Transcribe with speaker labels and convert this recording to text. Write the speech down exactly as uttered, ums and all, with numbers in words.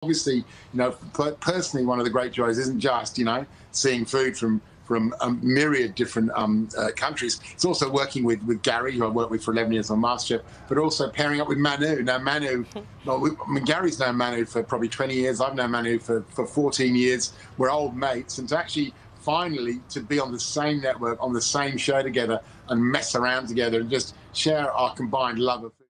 Speaker 1: Obviously, you know, personally, one of the great joys isn't just, you know, seeing food from from a myriad different um, uh, countries. It's also working with, with Gary, who I worked with for eleven years on MasterChef, but also pairing up with Manu. Now, Manu, well, we, I mean, Gary's known Manu for probably twenty years. I've known Manu for, for fourteen years. We're old mates. And to actually finally to be on the same network, on the same show together and mess around together and just share our combined love of food.